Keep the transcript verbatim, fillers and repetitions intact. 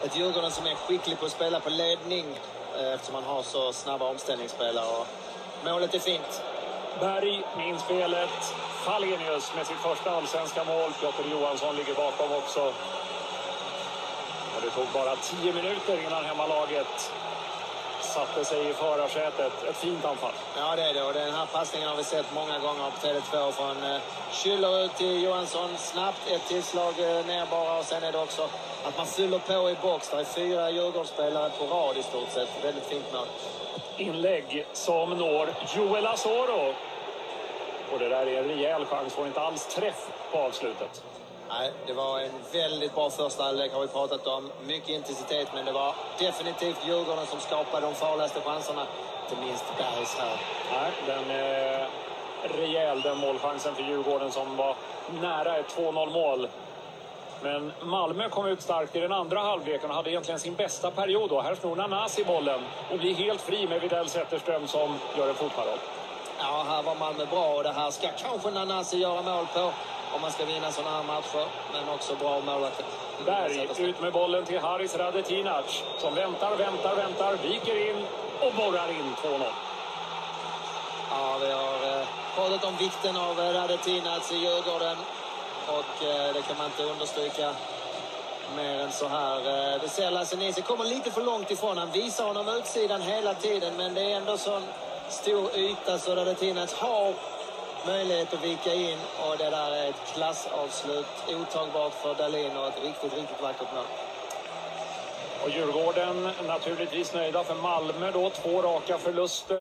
ett Djurgården som är skicklig på att spela på ledning eftersom man har så snabba omställningsspelare. Och målet är fint. Berg med inspelet. Fallenius med sitt första allsvenska mål. Piotr Johansson ligger bakom också. Och det tog bara tio minuter innan hemmalaget satte sig i förarsätet. Ett fint anfall. Ja, det är det. Och den här passningen har vi sett många gånger på Tele två från eh, Schüller ut till Johansson. Snabbt ett tillslag eh, ner bara. Och sen är det också att man fyller på i box. Det är fyra Djurgårdsspelare på rad i stort sett. Väldigt fint mål. Inlägg som når Joel Asoro. Och det där är en rejäl chans. Får inte alls träff på avslutet. Nej, det var en väldigt bra första halvlek har vi pratat om. Mycket intensitet, men det var definitivt Djurgården som skapade de farligaste chanserna. Inte minst Bergs här. Nej, den är rejäl den målchansen för Djurgården som var nära ett två noll mål. Men Malmö kom ut starkt i den andra halvleken och hade egentligen sin bästa period då. Här snor Nanasi bollen och blir helt fri med Widell Zetterström som gör en fotboll. Ja, här var Malmö bra och det här ska kanske Nanasi göra mål på om man ska vinna sådana här matcher. Men också bra mål. Berg ut med bollen till Haris Radetinac som väntar, väntar, väntar, viker in och borrar in två noll. Ja, vi har eh, pratat om vikten av Radetinac i Djurgården. Och eh, det kan man inte understryka mer än så här. Eh, vi ser Lasse Nisse kommer lite för långt ifrån. Han visar honom utsidan hela tiden. Men det är ändå sån stor yta så Radetinac har möjlighet att vika in. Och det där är ett klassavslut. Otagbart för Dahlin och ett riktigt, riktigt vackert mål. Och Djurgården naturligtvis nöjda för Malmö då. Två raka förluster.